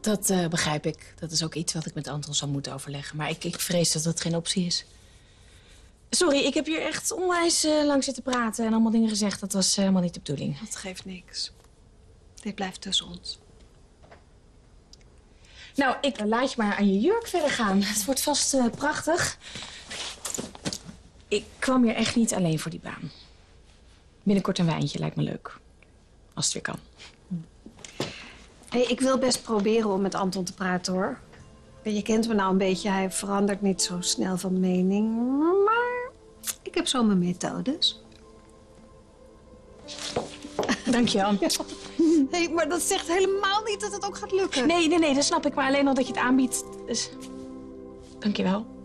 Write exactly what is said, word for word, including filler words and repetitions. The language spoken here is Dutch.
Dat uh, begrijp ik. Dat is ook iets wat ik met Anton zou moeten overleggen. Maar ik, ik vrees dat dat geen optie is. Sorry, ik heb hier echt onwijs uh, lang zitten praten en allemaal dingen gezegd. Dat was uh, helemaal niet de bedoeling. Dat geeft niks. Dit blijft tussen ons. Nou, ik uh, laat je maar aan je jurk verder gaan. Het wordt vast uh, prachtig. Ik kwam hier echt niet alleen voor die baan. Binnenkort een wijntje lijkt me leuk. Als het weer kan. Hey, ik wil best proberen om met Anton te praten, hoor. Je kent me nou een beetje. Hij verandert niet zo snel van mening. Maar ik heb zo mijn methodes. Dank je, Ann. Hey, maar dat zegt helemaal niet dat het ook gaat lukken. Nee, nee, nee, dat snap ik. Maar alleen al dat je het aanbiedt. Dus... Dank je wel.